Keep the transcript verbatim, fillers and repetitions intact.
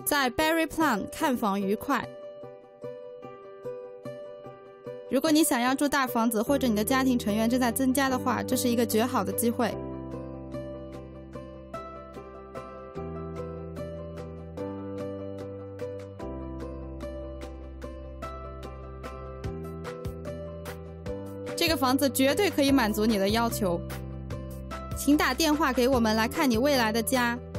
在 Berry Plan 看房愉快。如果你想要住大房子，或者你的家庭成员正在增加的话，这是一个绝好的机会。这个房子绝对可以满足你的要求，请打电话给我们来看你未来的家。